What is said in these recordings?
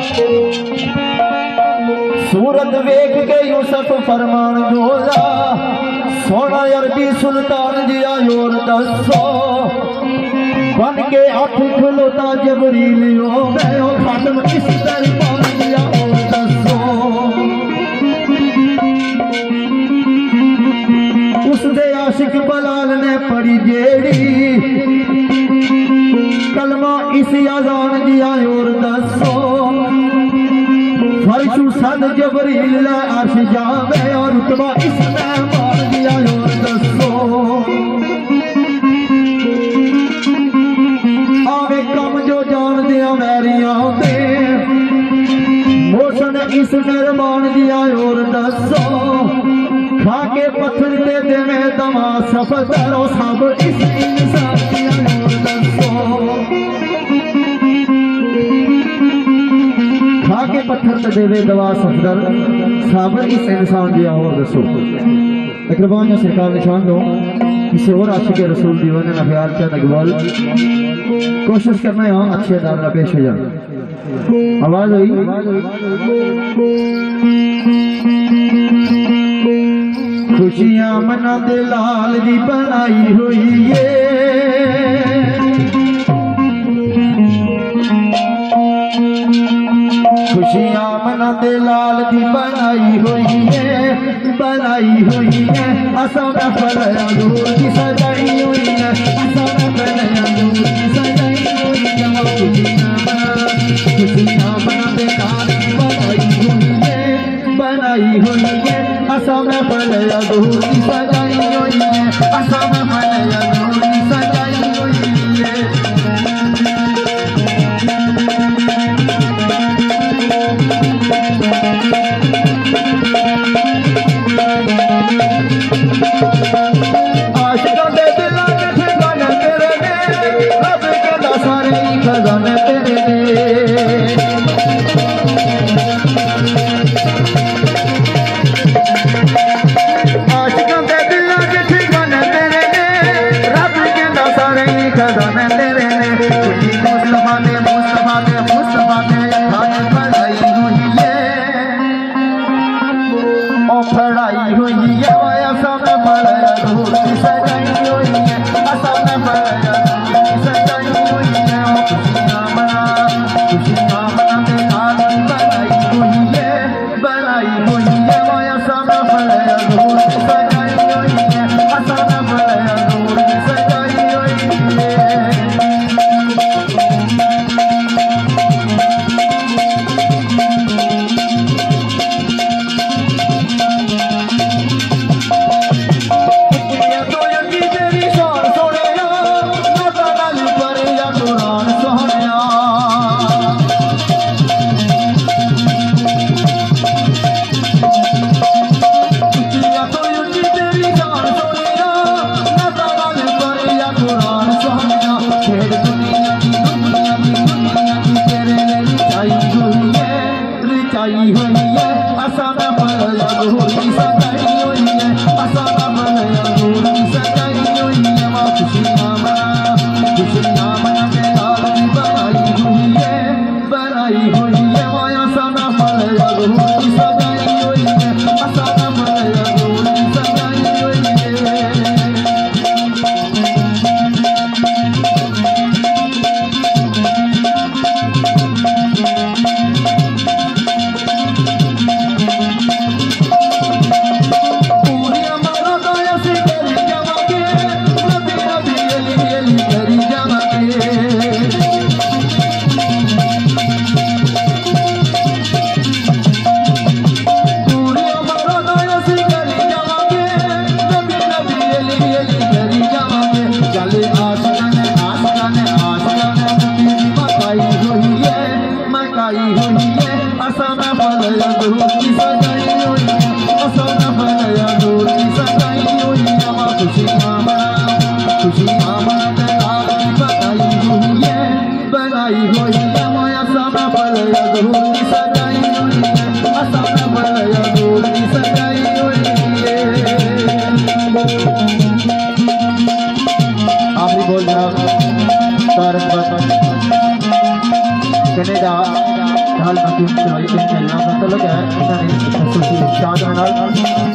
सूरत वेख के यूसुफ फरमान बोला, सोना अरबी सुल्तान जी आयोर दसो, बन के अठ खलोता जबरील हो गए खात्म इस दरबार दिया और दसो। उसदे आशिक बलाल ने पढ़ी जेड़ी कलमा इस अजान दिया और दसो, फर्शु सन जबरील ला अर्श जावे और रुतबा इसने मार दिया और दसो। आवे कम जो जान दिया मैरिया दे, मोशन इस मेहरबान दिया और दसो, खा के पत्थर दे दे में दमा सफर करो सब इस इंसान दिया और दसो। खा के पत्थर ते देवे दवा सफदर साबर इस इंसान दिया और दसो। अकरबान सरकार निशान दो किसी और आशिक रसूल दीवाने ना ख्याल क्या नगवाल कोशिश करना यहाँ अच्छे दामना पेश हो जाए। आवाज हुई खुशियां मना दे लाल दी बनाई हुई है, खुशियां मना दे लाल दी बनाई हुई है, बनाई हुई है। असा में फलया दूर की सजाई हुई है, असा में फलया दूर की सजाई हुई है। खुशियां मना दे लाल दी बनाई हुई है, बनाई हुई है। असा में फलया दूर की सजाई हुई है, असा में फलया दूर की सजाई हुई है। आशिकों दे दिलों के ठिकाने तेरे ने, रब के दा सारे ही खजाने तेरे ने। आशिकों दे दिलों के ठिकाने तेरे ने, रब के दा सारे ही खजाने तेरे ने। मुस्तफा ने मुस्तफा ने मुस्तफा ने खाने पढ़ाई हुई है, ओ पढ़ाई हुई है। असा में फलया दूर की सजाई हुई है, असा में फलया दूर की सजाई हुई है। खुशियां मना दे लाल दी बनाई हुई है, बनाई हुई है। असा में फलया दूर की सजाई हुई है, असा में फलया दूर की सजाई हुई है। हाल में चलाई के नाम मतलब है इन्होंने सुशी चांद नाल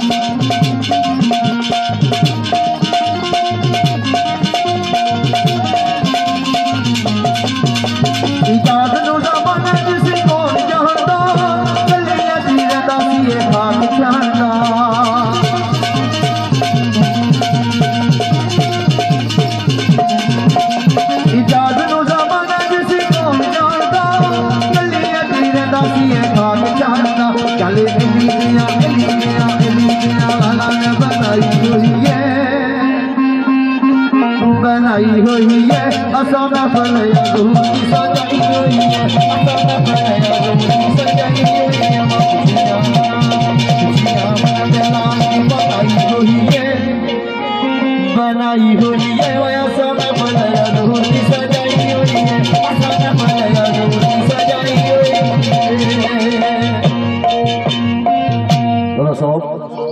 बनाई हुई है असम फल सजाई हुई है असम फल सजाई हुई है बनाई हुई है असम फल सजाई हुई है असम फल सजाई हुई है।